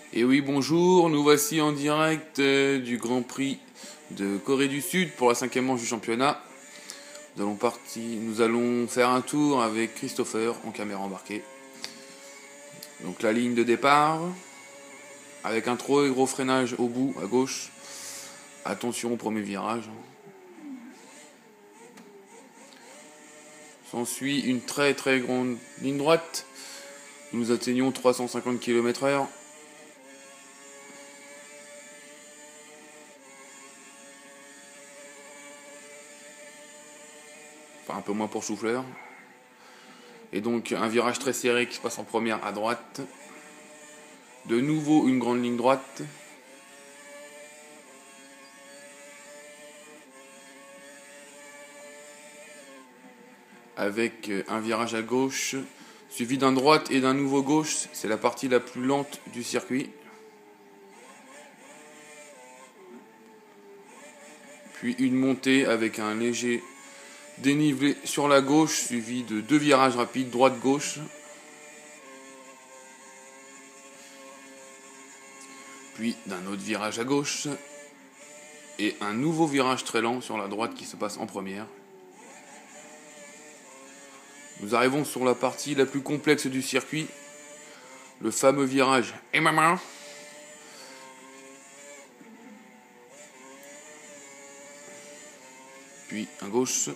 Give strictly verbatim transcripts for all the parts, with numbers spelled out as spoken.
Et oui, bonjour, nous voici en direct euh, du Grand Prix de Corée du Sud pour la cinquième manche du championnat. Nous allons, partir, nous allons faire un tour avec Christopher en caméra embarquée. Donc la ligne de départ, avec un trop gros freinage au bout, à gauche. Attention au premier virage. S'ensuit une très très grande ligne droite. Nous atteignons trois cent cinquante kilomètres heure. Enfin, un peu moins pour Choufleur. Et donc un virage très serré qui se passe en première à droite. De nouveau une grande ligne droite. Avec un virage à gauche, suivi d'un droite et d'un nouveau gauche. C'est la partie la plus lente du circuit. Puis une montée avec un léger dénivelé sur la gauche, suivi de deux virages rapides, droite-gauche. Puis d'un autre virage à gauche. Et un nouveau virage très lent sur la droite qui se passe en première. Nous arrivons sur la partie la plus complexe du circuit, le fameux virage et maman. Puis à gauche.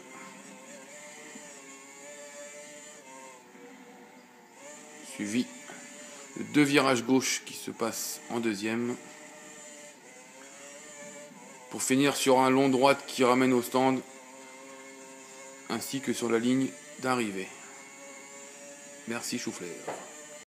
Suivi de deux virages gauche qui se passent en deuxième. Pour finir sur un long droite qui ramène au stand, ainsi que sur la ligne d'arrivée. Merci Choufleur.